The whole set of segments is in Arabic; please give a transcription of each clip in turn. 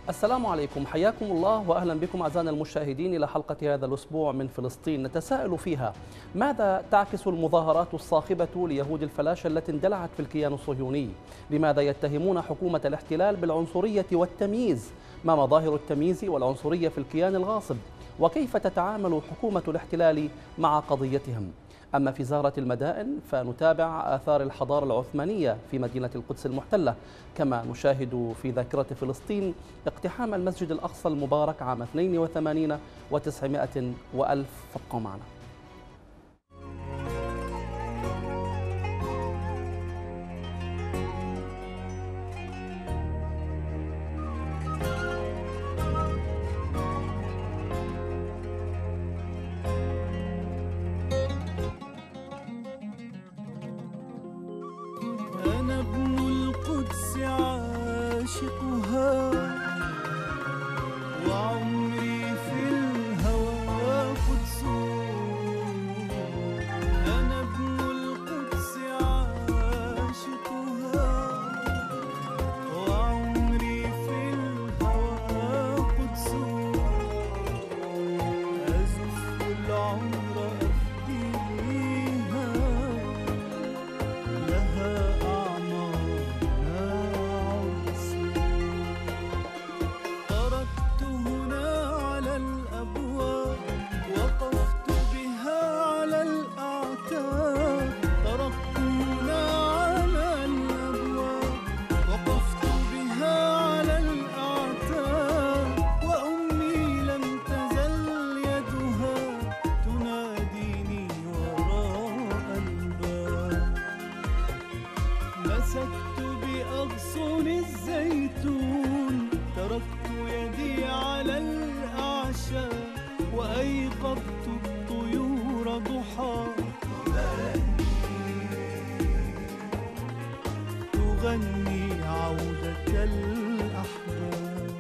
السلام عليكم، حياكم الله وأهلا بكم أعزائنا المشاهدين إلى حلقة هذا الأسبوع من فلسطين، نتساءل فيها ماذا تعكس المظاهرات الصاخبة ليهود الفلاشة التي اندلعت في الكيان الصهيوني؟ لماذا يتهمون حكومة الاحتلال بالعنصرية والتمييز؟ ما مظاهر التمييز والعنصرية في الكيان الغاصب؟ وكيف تتعامل حكومة الاحتلال مع قضيتهم؟ أما في زهرة المدائن فنتابع آثار الحضارة العثمانية في مدينة القدس المحتلة، كما نشاهد في ذاكرة فلسطين اقتحام المسجد الأقصى المبارك عام 82 و900 وألف. فابقوا معنا. أنا ابن القدس عاشقها وعمري في الهوى قدس. أنا ابن القدس عاشقها وعمري في الهوى قدس. أزف العمر أفديها لها مسكت بأغصن الزيتون، تركت يدي على الأعشاب وأيقظت الطيور ضحى تغني عودة الأحباب.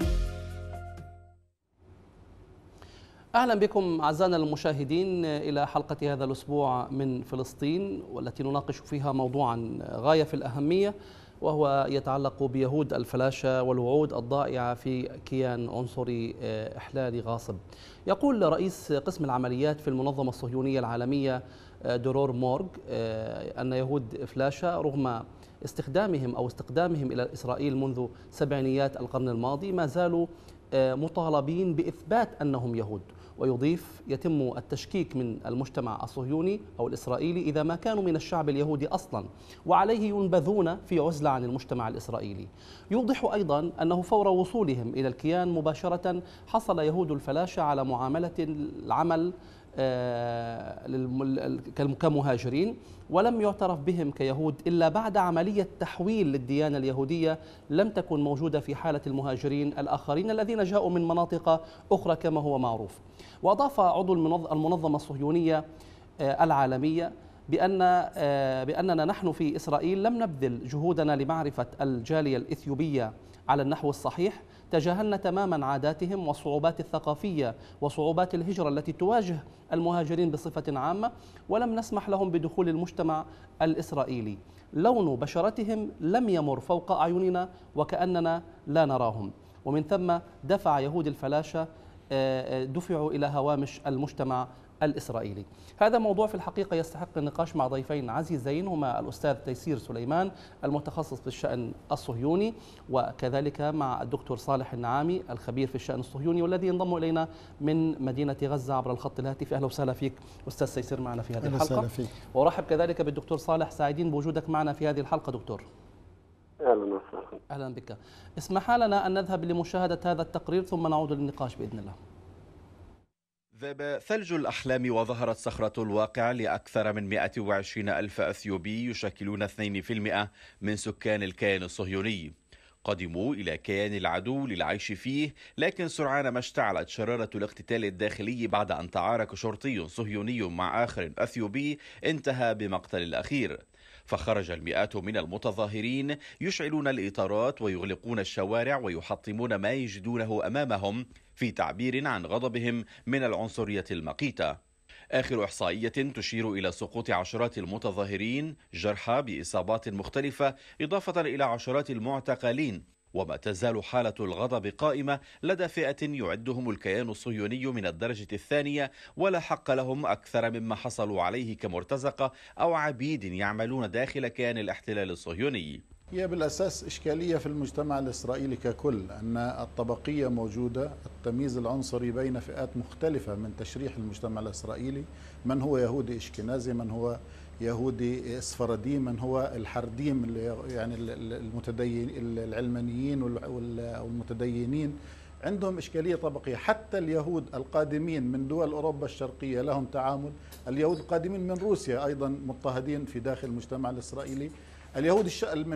أهلا بكم أعزائنا المشاهدين إلى حلقة هذا الأسبوع من فلسطين، والتي نناقش فيها موضوعا غاية في الأهمية، وهو يتعلق بيهود الفلاشة والوعود الضائعة في كيان عنصري إحلالي غاصب. يقول رئيس قسم العمليات في المنظمة الصهيونية العالمية درور مورغ أن يهود فلاشة رغم استقدامهم إلى إسرائيل منذ سبعينيات القرن الماضي ما زالوا مطالبين بإثبات أنهم يهود، ويضيف يتم التشكيك من المجتمع الصهيوني أو الإسرائيلي إذا ما كانوا من الشعب اليهودي أصلا، وعليه ينبذون في عزلة عن المجتمع الإسرائيلي. يوضح أيضا أنه فور وصولهم إلى الكيان مباشرة حصل يهود الفلاشة على معاملة العمل كمهاجرين، ولم يعترف بهم كيهود إلا بعد عملية تحويل للديانة اليهودية لم تكن موجودة في حالة المهاجرين الآخرين الذين جاءوا من مناطق أخرى كما هو معروف. وأضاف عضو المنظمة الصهيونية العالمية بأننا نحن في إسرائيل لم نبذل جهودنا لمعرفة الجالية الإثيوبية على النحو الصحيح، تجاهلنا تماما عاداتهم والصعوبات الثقافية وصعوبات الهجرة التي تواجه المهاجرين بصفة عامة، ولم نسمح لهم بدخول المجتمع الإسرائيلي. لون بشرتهم لم يمر فوق أعيننا وكأننا لا نراهم، ومن ثم دفع يهود الفلاشة دفعوا إلى هوامش المجتمع الإسرائيلي. هذا موضوع في الحقيقة يستحق النقاش مع ضيفين عزيزين، هما الأستاذ تيسير سليمان المتخصص في الشأن الصهيوني، وكذلك مع الدكتور صالح النعامي الخبير في الشأن الصهيوني والذي ينضم إلينا من مدينة غزة عبر الخط الهاتفي. أهلا وسهلا فيك أستاذ تيسير معنا في هذه الحلقة. وأرحب كذلك بالدكتور صالح، سعيدين بوجودك معنا في هذه الحلقة دكتور. أهلا وسهلا. أهلا بك. اسمح لنا أن نذهب لمشاهدة هذا التقرير ثم نعود للنقاش بإذن الله. ذاب ثلج الأحلام وظهرت صخرة الواقع لأكثر من 120 ألف أثيوبي يشكلون 2% من سكان الكيان الصهيوني. قدموا إلى كيان العدو للعيش فيه، لكن سرعان ما اشتعلت شرارة الاقتتال الداخلي بعد أن تعارك شرطي صهيوني مع آخر أثيوبي انتهى بمقتل الأخير. فخرج المئات من المتظاهرين يشعلون الإطارات ويغلقون الشوارع ويحطمون ما يجدونه أمامهم في تعبير عن غضبهم من العنصرية المقيتة. آخر إحصائية تشير إلى سقوط عشرات المتظاهرين جرحى بإصابات مختلفة، إضافة إلى عشرات المعتقلين وما تزال حالة الغضب قائمة لدى فئة يعدهم الكيان الصهيوني من الدرجة الثانية، ولا حق لهم أكثر مما حصلوا عليه كمرتزقة أو عبيد يعملون داخل كيان الاحتلال الصهيوني. هي بالأساس إشكالية في المجتمع الإسرائيلي ككل، أن الطبقية موجودة، التمييز العنصري بين فئات مختلفة من تشريح المجتمع الإسرائيلي، من هو يهودي إشكنازي، من هو يهودي سفردي، من هو الحرديم يعني المتدين العلمانيين والمتدينين. عندهم إشكالية طبقية. حتى اليهود القادمين من دول أوروبا الشرقية لهم تعامل، اليهود القادمين من روسيا أيضا مضطهدين في داخل المجتمع الإسرائيلي، اليهود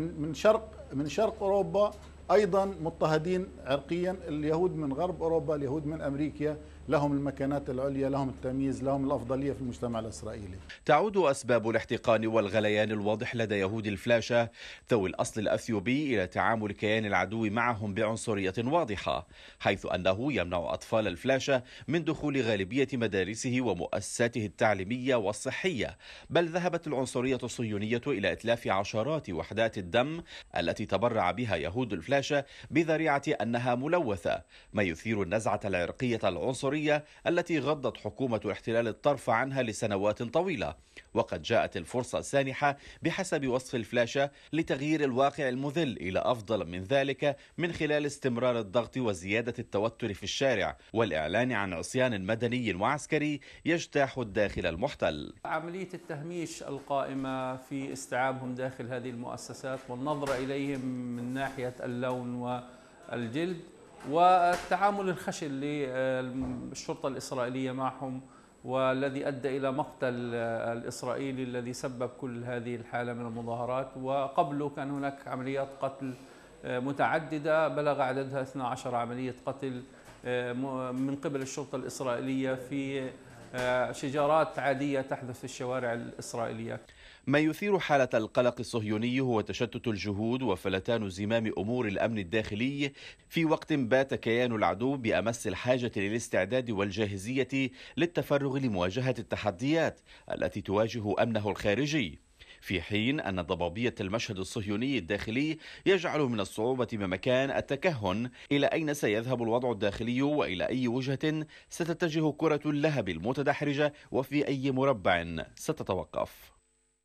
من شرق أوروبا أيضا مضطهدين عرقيا، اليهود من غرب أوروبا، اليهود من أمريكا لهم المكانات العليا، لهم التمييز، لهم الأفضلية في المجتمع الإسرائيلي. تعود أسباب الاحتقان والغليان الواضح لدى يهود الفلاشة ذوي الأصل الأثيوبي إلى تعامل كيان العدو معهم بعنصرية واضحة، حيث أنه يمنع أطفال الفلاشة من دخول غالبية مدارسه ومؤسساته التعليمية والصحية، بل ذهبت العنصرية الصهيونية إلى إتلاف عشرات وحدات الدم التي تبرع بها يهود الفلاشة بذريعة أنها ملوثة، ما يثير النزعة العرقية العنصرية التي غضت حكومة الاحتلال الطرف عنها لسنوات طويلة. وقد جاءت الفرصة السانحة بحسب وصف الفلاشة لتغيير الواقع المذل إلى أفضل من ذلك، من خلال استمرار الضغط وزيادة التوتر في الشارع والإعلان عن عصيان مدني وعسكري يجتاح الداخل المحتل. عملية التهميش القائمة في استيعابهم داخل هذه المؤسسات والنظرة إليهم من ناحية اللون والجلد، والتعامل الخشن للشرطة الإسرائيلية معهم، والذي أدى إلى مقتل الإسرائيلي الذي سبب كل هذه الحالة من المظاهرات. وقبله كان هناك عمليات قتل متعددة بلغ عددها 12 عملية قتل من قبل الشرطة الإسرائيلية في شجارات عادية تحدث في الشوارع الإسرائيلية. ما يثير حالة القلق الصهيوني هو تشتت الجهود وفلتان زمام أمور الأمن الداخلي، في وقت بات كيان العدو بأمس الحاجة للاستعداد والجاهزية للتفرغ لمواجهة التحديات التي تواجه أمنه الخارجي، في حين أن ضبابية المشهد الصهيوني الداخلي يجعل من الصعوبة بمكان التكهن إلى أين سيذهب الوضع الداخلي وإلى أي وجهة ستتجه كرة اللهب المتدحرجة وفي أي مربع ستتوقف.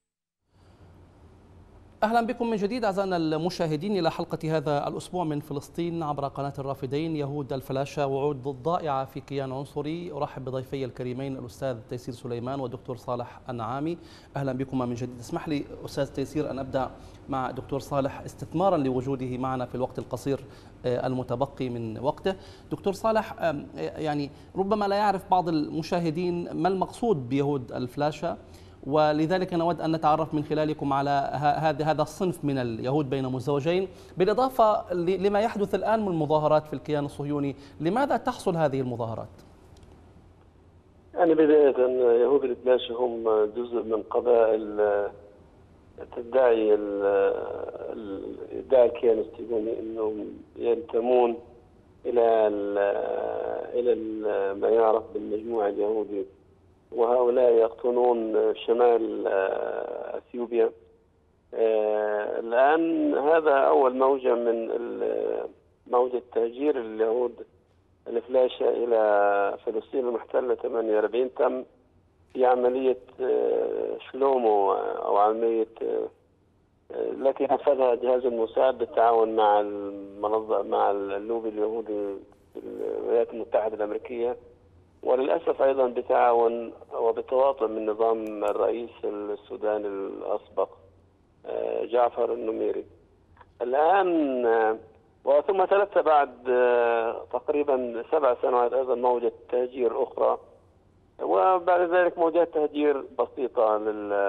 أهلا بكم من جديد أعزائنا المشاهدين إلى حلقة هذا الأسبوع من فلسطين عبر قناة الرافدين. يهود الفلاشة وعود ضائعة في كيان عنصري. أرحب بضيفي الكريمين الأستاذ تيسير سليمان والدكتور صالح النعامي. أهلا بكم من جديد. اسمح لي أستاذ تيسير أن أبدأ مع دكتور صالح استثمارا لوجوده معنا في الوقت القصير المتبقي من وقته. دكتور صالح، يعني ربما لا يعرف بعض المشاهدين ما المقصود بيهود الفلاشة، ولذلك نود أن نتعرف من خلالكم على هذا الصنف من اليهود بين مزدوجين، بالإضافة لما يحدث الآن من مظاهرات في الكيان الصهيوني. لماذا تحصل هذه المظاهرات؟ يعني بداية يهود الفلاشة هم جزء من قبائل تدعي الكيان الصهيوني أنهم ينتمون إلى ما يعرف بالمجموع اليهودي، وهؤلاء يقطنون شمال اثيوبيا. الآن هذا أول موجة من موجة تهجير اليهود الفلاشة إلى فلسطين المحتلة 48 تم في عملية شلومو أو عملية التي نفذها جهاز الموساد بالتعاون مع اللوبي اليهودي في الولايات المتحدة الأمريكية، وللأسف أيضا بتعاون وبتواطؤ من نظام الرئيس السوداني الأسبق جعفر النميري. الآن وثم تلت بعد تقريبا 7 سنوات أيضا موجة تهجير أخرى، وبعد ذلك موجات تهجير بسيطة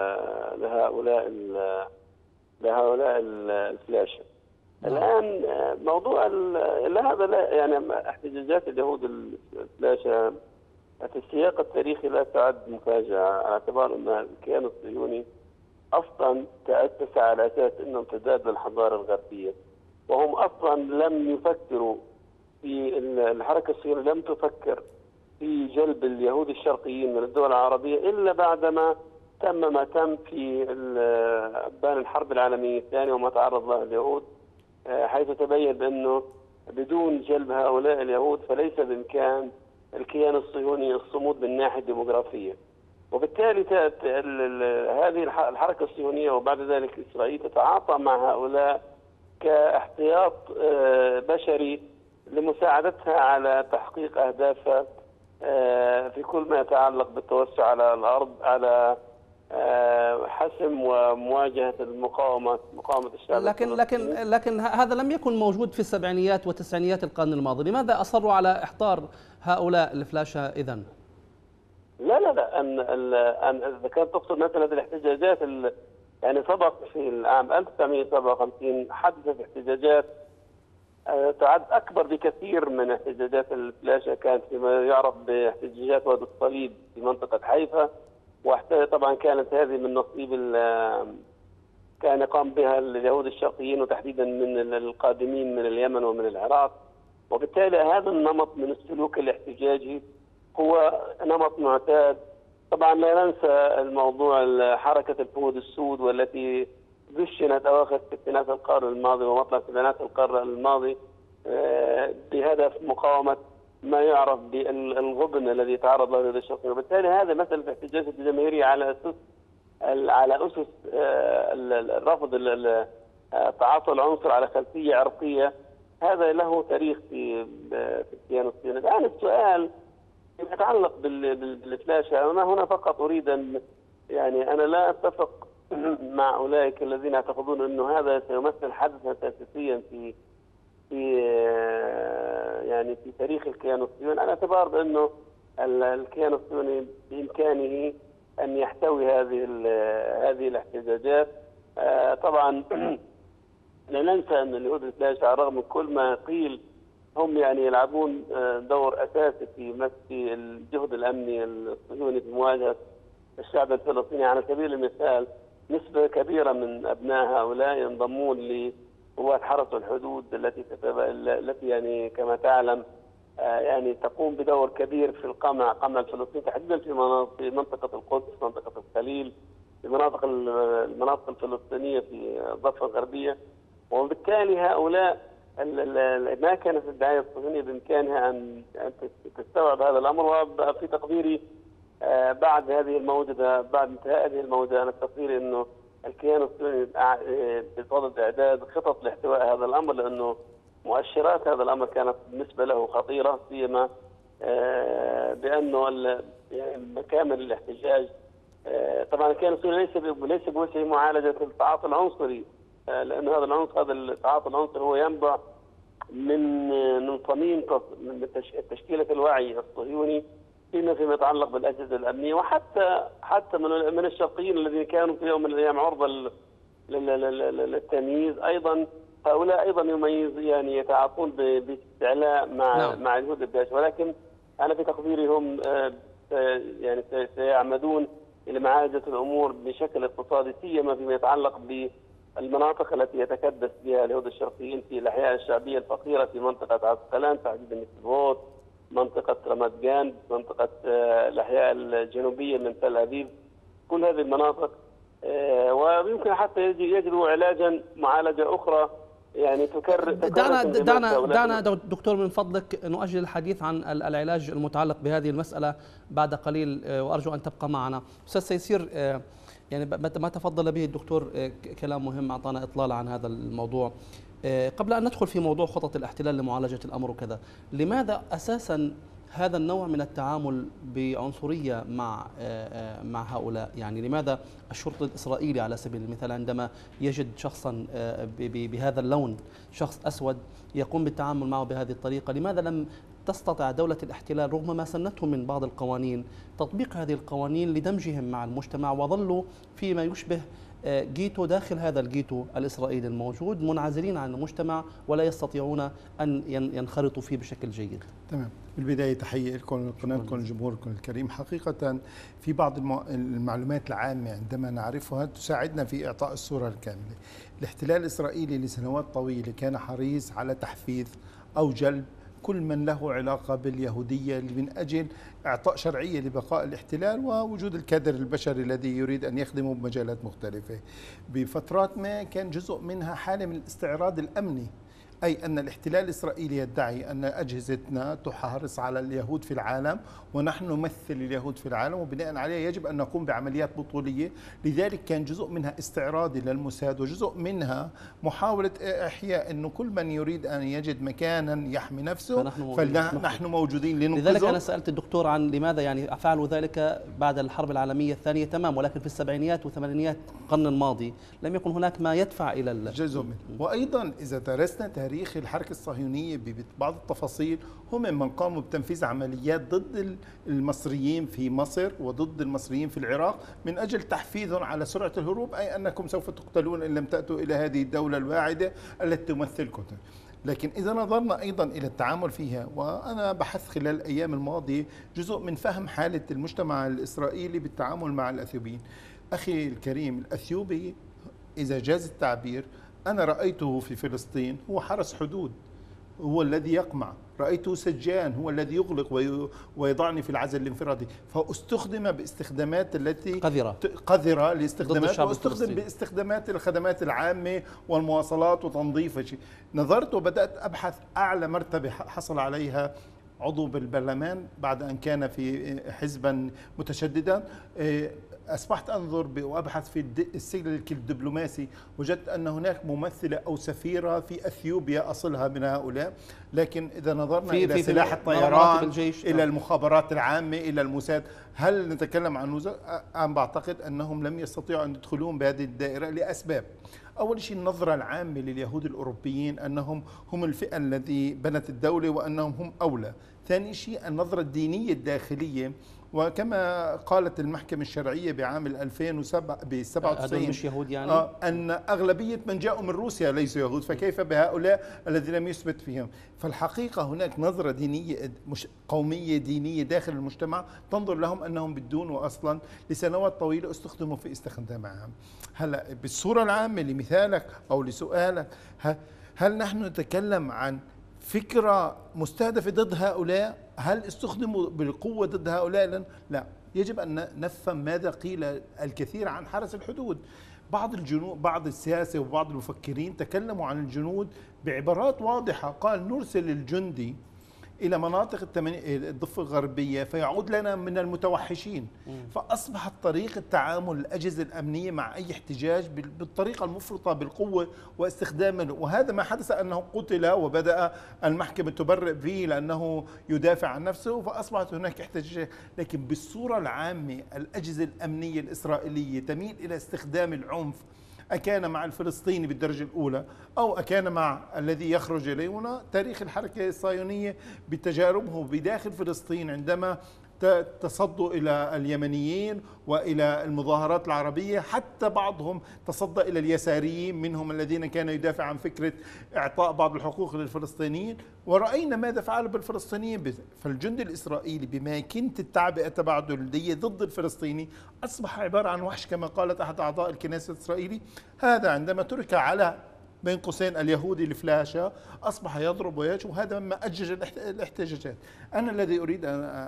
لهؤلاء الفلاشة. الآن موضوع هذا لا يعني احتجاجات اليهود الفلاشة في السياق التاريخي لا تعد مفاجأة، على اعتبار أن الكيان الصهيوني أصلا تأسس على أساس أنه امتداد للحضارة الغربية، وهم أصلا لم يفكروا في الحركة الصهيونية، لم تفكر في جلب اليهود الشرقيين من الدول العربية إلا بعدما تم ما تم في أبان الحرب العالمية الثانية وما تعرض له اليهود حيث تبين بأنه بدون جلب هؤلاء اليهود فليس بإمكان الكيان الصهيوني الصمود من الناحية الديموغرافية. وبالتالي هذه الحركة الصهيونية وبعد ذلك إسرائيل تتعاطى مع هؤلاء كاحتياط بشري لمساعدتها على تحقيق أهدافها في كل ما يتعلق بالتوسع على الأرض، على حسم ومواجهة مقاومة الشعب. لكن هذا لم يكن موجود في السبعينيات والتسعينيات القرن الماضي. لماذا أصروا على إحضار هؤلاء الفلاشة إذن؟ لا أن إذا كانت تقصد مثلا هذه الاحتجاجات يعني سبق في العام 1957 حدثت احتجاجات تعد أكبر بكثير من احتجاجات الفلاشة، كانت فيما يعرف باحتجاجات وادي الصليب في منطقة حيفا، طبعا كانت هذه من نصيب كان قام بها اليهود الشرقيين وتحديدا من القادمين من اليمن ومن العراق. وبالتالي هذا النمط من السلوك الاحتجاجي هو نمط معتاد. طبعا لا ننسى الموضوع حركة الفهود السود والتي دشنت أواخر ستينات القرن الماضي ومطلع سبعينات القرن الماضي بهدف مقاومة ما يعرف بالغبن الذي تعرض له هذا الشخص. وبالتالي هذا مسألة الاحتجاجات الجماهيرية على أسس الرفض تعاطي العنصر على خلفية عرقية، هذا له تاريخ في الكيان الصهيوني. الآن السؤال يتعلق بالفلاشة، أنا هنا فقط أريد أن يعني أنا لا أتفق مع أولئك الذين يعتقدون أنه هذا سيمثل حدثا أساسيا في تاريخ الكيان الصهيوني، على اعتبار بأنه الكيان الصهيوني بإمكانه أن يحتوي هذه الاحتجاجات. طبعا لا ننسى أن اليهود الفلاشة على الرغم من كل ما قيل هم يعني يلعبون دور أساسي في الجهد الأمني الصهيوني في مواجهة الشعب الفلسطيني. على سبيل المثال نسبة كبيرة من أبناء هؤلاء ينضمون لقوات حرس الحدود التي يعني كما تعلم يعني تقوم بدور كبير في قمع الفلسطيني تحديدا في منطقة القدس، منطقة الخليل، في المناطق الفلسطينية في الضفة الغربية. وبالتالي هؤلاء ما كانت الدعاية الصهيونية بإمكانها أن تستوعب هذا الأمر. وفي تقديري بعد هذه الموجة، بعد انتهاء هذه الموجة، أنا تقديري أنه الكيان الصهيوني بصدد إعداد خطط لاحتواء هذا الأمر، لأنه مؤشرات هذا الأمر كانت بالنسبة له خطيرة، سيما بأنه يعني مكامن الاحتجاج. طبعا الكيان الصهيوني ليس بوسع معالجة التعاطي العنصري، لأن هذا التعاطي العنصري هو ينبع من صميم تشكيلة الوعي الصهيوني فيما يتعلق بالأجهزة الأمنية، وحتى من الشرقيين الذين كانوا في يوم من الأيام عرضة للتمييز. أيضا هؤلاء أيضا يعني يتعاطون باستعلاء مع اليهود الفلاشة، ولكن أنا في تقديري هم يعني سيعمدون إلى معالجة الأمور بشكل اقتصادي، سيما فيما يتعلق بالمناطق التي يتكدس بها اليهود الشرقيين في الأحياء الشعبية الفقيرة في منطقة عسقلان، تحديدا نسيبوت، منطقة رمات جان، منطقة الأحياء الجنوبية من تل أبيب، كل هذه المناطق. ويمكن حتى يجدوا معالجة أخرى يعني تكرر. دعنا دكتور من فضلك نؤجل الحديث عن العلاج المتعلق بهذه المسألة بعد قليل، وأرجو أن تبقى معنا. أستاذ سيسير، يعني ما تفضل به الدكتور كلام مهم، أعطانا إطلالة عن هذا الموضوع. قبل أن ندخل في موضوع خطط الاحتلال لمعالجة الأمر وكذا، لماذا أساسا هذا النوع من التعامل بعنصرية مع هؤلاء؟ يعني لماذا الشرطة الإسرائيلي على سبيل المثال عندما يجد شخصا بهذا اللون، شخص أسود، يقوم بالتعامل معه بهذه الطريقة؟ لماذا لم تستطع دولة الاحتلال رغم ما سنته من بعض القوانين تطبيق هذه القوانين لدمجهم مع المجتمع، وظلوا فيما يشبه جيتو داخل هذا الجيتو الإسرائيلي الموجود، منعزلين عن المجتمع ولا يستطيعون أن ينخرطوا فيه بشكل جيد؟ تمام. بالبداية تحية لكم قناتكم جمهوركم الكريم. حقيقة في بعض المعلومات العامة عندما نعرفها تساعدنا في إعطاء الصورة الكاملة. الاحتلال الإسرائيلي لسنوات طويلة كان حريص على تحفيز أو جلب كل من له علاقة باليهودية من أجل إعطاء شرعية لبقاء الاحتلال ووجود الكادر البشري الذي يريد أن يخدمه بمجالات مختلفة. بفترات ما كان جزء منها حالة من الاستعراض الأمني، أي أن الاحتلال الإسرائيلي يدعي أن أجهزتنا تحرص على اليهود في العالم ونحن نمثل اليهود في العالم، وبناء عليه يجب أن نقوم بعمليات بطولية. لذلك كان جزء منها استعراضي للموساد، وجزء منها محاولة إحياء أنه كل من يريد أن يجد مكانا يحمي نفسه فنحن موجودين لننقذه. لذلك أنا سألت الدكتور عن لماذا يعني فعلوا ذلك بعد الحرب العالمية الثانية، تمام، ولكن في السبعينيات والثمانينيات القرن الماضي لم يكن هناك ما يدفع إلى جزء منه. وأيضا إذا درسنا تاريخ الحركة الصهيونية ببعض التفاصيل، هم من قاموا بتنفيذ عمليات ضد المصريين في مصر وضد المصريين في العراق من أجل تحفيزهم على سرعة الهروب، أي أنكم سوف تقتلون إن لم تأتوا إلى هذه الدولة الواعدة التي تمثلكم. لكن إذا نظرنا أيضا إلى التعامل فيها، وأنا بحثت خلال الأيام الماضية جزء من فهم حالة المجتمع الإسرائيلي بالتعامل مع الأثيوبيين. أخي الكريم، الأثيوبي إذا جاز التعبير أنا رأيته في فلسطين هو حرس حدود، هو الذي يقمع، رأيته سجان، هو الذي يغلق ويضعني في العزل الانفرادي، فاستخدم باستخدامات التي قذرة لاستخدامات، واستخدم باستخدامات الخدمات العامة والمواصلات وتنظيف شيء. نظرت وبدأت أبحث أعلى مرتبة حصل عليها عضو بالبرلمان بعد أن كان في حزبا متشددا، أصبحت أنظر وأبحث في السلك الدبلوماسي، وجدت أن هناك ممثلة أو سفيرة في أثيوبيا أصلها من هؤلاء. لكن إذا نظرنا إلى سلاح الطيران، إلى المخابرات العامة، إلى الموساد، هل نتكلم عن وزراء؟ أنا بعتقد أنهم لم يستطيعوا أن يدخلون بهذه الدائرة لأسباب. أول شيء النظرة العامة لليهود الأوروبيين أنهم هم الفئة التي بنت الدولة وأنهم هم أولى. ثاني شيء النظرة الدينية الداخلية، وكما قالت المحكمة الشرعية بعام 2007 ب 97 مش يهود يعني؟ أن أغلبية من جاءوا من روسيا ليسوا يهود، فكيف بهؤلاء الذين لم يثبت فيهم؟ فالحقيقة هناك نظرة دينية قومية دينية داخل المجتمع تنظر لهم أنهم بدون أصلا لسنوات طويلة استخدموا في استخدامها. هلا بالصورة العامة لمثالك أو لسؤالك، هل نحن نتكلم عن فكرة مستهدفة ضد هؤلاء؟ هل استخدموا بالقوة ضد هؤلاء؟ لا، يجب أن نفهم ماذا قيل الكثير عن حرس الحدود. بعض الجنود، بعض السياسة وبعض المفكرين تكلموا عن الجنود بعبارات واضحة، قال نرسل الجندي إلى مناطق الضفة الغربية فيعود لنا من المتوحشين. فأصبحت طريقة تعامل الأجهزة الأمنية مع أي احتجاج بالطريقة المفرطة بالقوة واستخدامه، وهذا ما حدث أنه قتل وبدأ المحكمة تبرئ فيه لأنه يدافع عن نفسه، فأصبحت هناك احتجاجات. لكن بالصورة العامة الأجهزة الأمنية الإسرائيلية تميل إلى استخدام العنف، أكان مع الفلسطيني بالدرجة الأولى أو أكان مع الذي يخرج إليه. هنا تاريخ الحركة الصهيونية بتجاربه بداخل فلسطين عندما تصدوا إلى اليمنيين وإلى المظاهرات العربية، حتى بعضهم تصدى إلى اليساريين منهم الذين كانوا يدافع عن فكرة إعطاء بعض الحقوق للفلسطينيين، ورأينا ماذا فعلوا بالفلسطينيين. فالجندي الإسرائيلي بما كنت التعبئة تبعه الجلدية ضد الفلسطيني أصبح عبارة عن وحش كما قالت أحد أعضاء الكنيسة الإسرائيلي. هذا عندما ترك على بين قوسين اليهودي الفلاشة أصبح يضرب ويهجم، وهذا مما أجج الاحتجاجات. أنا الذي أريد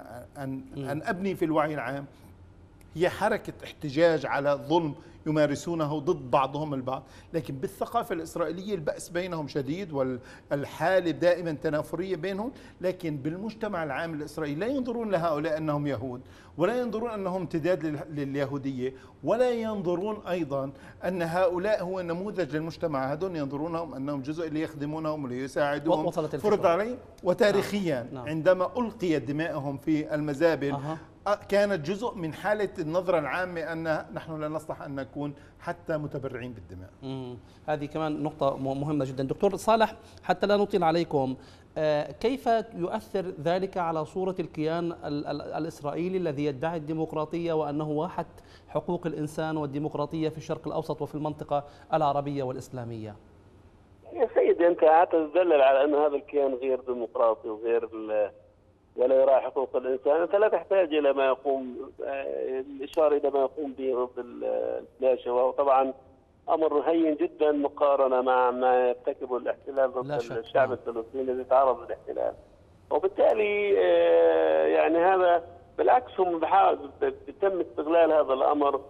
أن أبني في الوعي العام هي حركة احتجاج على ظلم يمارسونه ضد بعضهم البعض، لكن بالثقافة الإسرائيلية البأس بينهم شديد والحالة دائما تنافرية بينهم. لكن بالمجتمع العام الإسرائيلي لا ينظرون لهؤلاء أنهم يهود، ولا ينظرون أنهم امتداد لليهودية، ولا ينظرون أيضا أن هؤلاء هو نموذج للمجتمع. هذول ينظرونهم أنهم جزء اللي يخدمونهم وليساعدوهم فرض عليهم. وتاريخيا عندما ألقيت دمائهم في المزابل كانت جزء من حالة النظرة العامة أن نحن لا نصلح أن نكون حتى متبرعين بالدماء. هذه كمان نقطة مهمة جدا. دكتور صالح، حتى لا نطيل عليكم، كيف يؤثر ذلك على صورة الكيان الإسرائيلي الذي يدعي الديمقراطية وأنه واحد حقوق الإنسان والديمقراطية في الشرق الأوسط وفي المنطقة العربية والإسلامية؟ يا سيدي أنت تدلل على أن هذا الكيان غير ديمقراطي وغير ولا يراعي حقوق الإنسان. أنت لا تحتاج إلى ما يقوم الإشارة إلى ما يقوم به ضد الفلاشة، وهو طبعا أمر هين جدا مقارنة مع ما يرتكبه الاحتلال ضد الشعب الفلسطيني الذي تعرض للاحتلال. وبالتالي يعني هذا بالعكس هم بيتم استغلال هذا الامر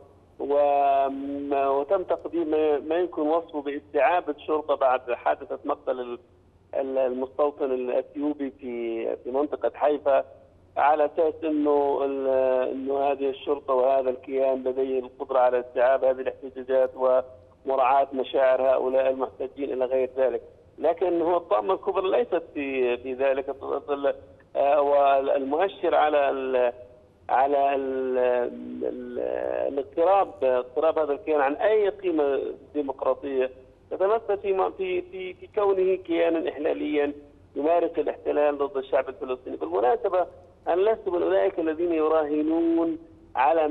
وتم تقديم ما يمكن وصفه باستعابه الشرطه بعد حادثه مقتل المستوطن الاثيوبي في منطقه حيفا، على اساس انه هذه الشرطه وهذا الكيان لديه القدره على استيعاب هذه الاحتجاجات ومراعاه مشاعر هؤلاء المحتجين الى غير ذلك. لكن هو الطامه الكبرى ليست في ذلك، والمؤشر على اقتراب هذا الكيان عن اي قيمه ديمقراطيه تتمثل في كونه كيانا احلاليا يمارس الاحتلال ضد الشعب الفلسطيني. بالمناسبه انا لست من اولئك الذين يراهنون على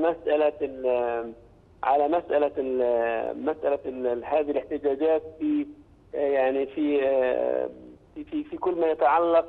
مساله هذه الاحتجاجات في يعني في كل ما يتعلق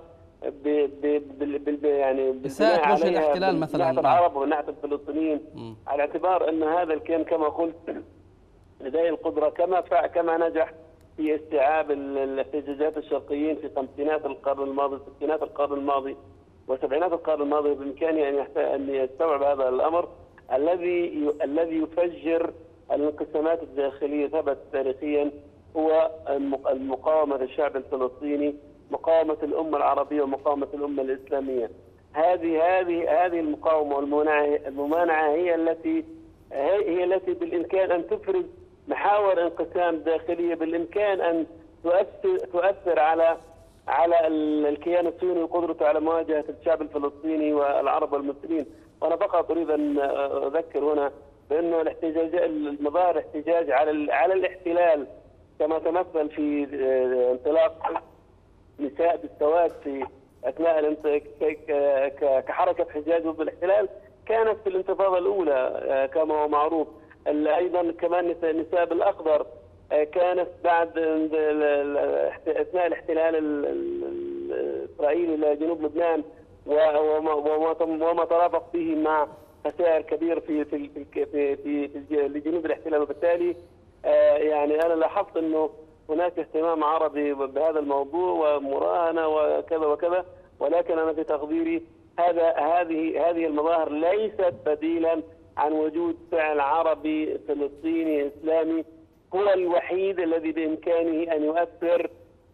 يعني بإساءة وجه الاحتلال مثلا من ناحية العرب ومن ناحية الفلسطينيين، على اعتبار ان هذا الكيان كما قلت لديه القدرة كما نجح في استيعاب الاحتجاجات الشرقيين في خمسينات القرن الماضي، ستينات القرن الماضي وسبعينات القرن الماضي، بإمكانه أن يستوعب هذا الأمر الذي يفجر الانقسامات الداخلية. ثبت تاريخيا هو المقاومة للشعب الفلسطيني، مقاومة الأمة العربية ومقاومة الأمة الإسلامية. هذه المقاومة والممانعة هي التي بالإمكان أن تفرز محاور انقسام داخلية، بالإمكان أن تؤثر على الكيان الصهيوني وقدرته على مواجهة الشعب الفلسطيني والعرب والمسلمين. وأنا فقط أريد أن أذكر هنا بأن المظاهر الاحتجاج على الاحتلال كما تمثل في انطلاق نساء بالسواد في اثناء كحركه حجاج ضد الاحتلال كانت في الانتفاضه الاولى كما هو معروف. ايضا كمان نساء بالاخضر كانت بعد اثناء الاحتلال الاسرائيلي لجنوب لبنان وما ترافق به مع خسائر كبيره في لجنوب الاحتلال. وبالتالي يعني انا لاحظت انه هناك اهتمام عربي بهذا الموضوع ومراهنه وكذا وكذا، ولكن انا في تقديري هذه المظاهر ليست بديلا عن وجود فعل عربي فلسطيني اسلامي هو الوحيد الذي بامكانه ان يؤثر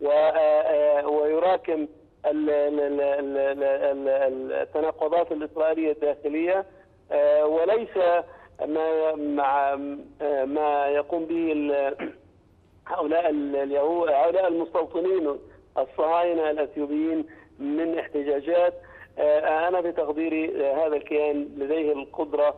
ويراكم التناقضات الاسرائيليه الداخليه، وليس ما يقوم به هؤلاء المستوطنين الصهاينة الأثيوبيين من احتجاجات. أنا بتقديري هذا الكيان لديه القدرة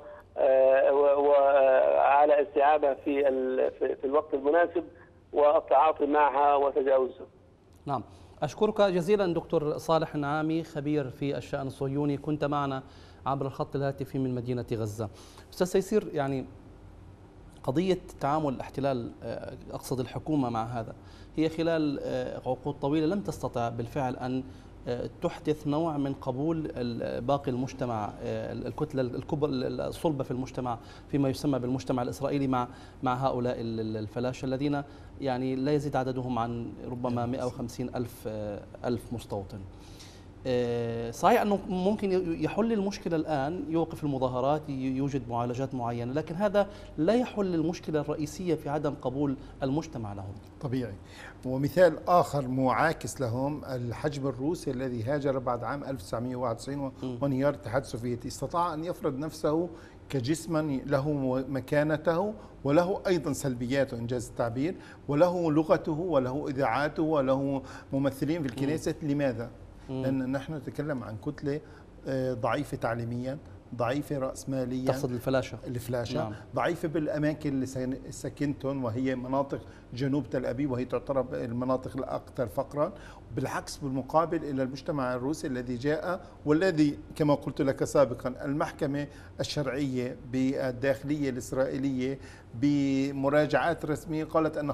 وعلى استيعابها في الوقت المناسب والتعاطي معها وتجاوزها. نعم، أشكرك جزيلا دكتور صالح النعامي، خبير في الشأن الصهيوني، كنت معنا عبر الخط الهاتفي من مدينة غزة. أستاذ سيسير، يعني قضية تعامل الاحتلال أقصد الحكومة مع هذا هي خلال عقود طويلة لم تستطع بالفعل أن تحدث نوع من قبول باقي المجتمع، الكتلة الكبرى الصلبة في المجتمع فيما يسمى بالمجتمع الإسرائيلي مع هؤلاء الفلاشة الذين يعني لا يزيد عددهم عن ربما 150 ألف مستوطن. صحيح أنه ممكن يحل المشكلة الآن، يوقف المظاهرات، يوجد معالجات معينة، لكن هذا لا يحل المشكلة الرئيسية في عدم قبول المجتمع لهم. طبيعي. ومثال آخر معاكس لهم الحجم الروسي الذي هاجر بعد عام 1991 وانهيار الاتحاد السوفيتي، استطاع أن يفرض نفسه كجسما له مكانته وله أيضا سلبياته إنجاز التعبير، وله لغته وله إذاعاته وله ممثلين في الكنيسة. لماذا؟ لأن نحن نتكلم عن كتلة ضعيفة تعليميا، ضعيفة رأسماليا، تقصد الفلاشة نعم. ضعيفة بالأماكن اللي سكنتهم وهي مناطق جنوب تل أبيب وهي تعتبر المناطق الأكثر فقرا، بالعكس بالمقابل إلى المجتمع الروسي الذي جاء والذي كما قلت لك سابقا المحكمة الشرعية بالداخلية الإسرائيلية بمراجعات رسمية قالت أن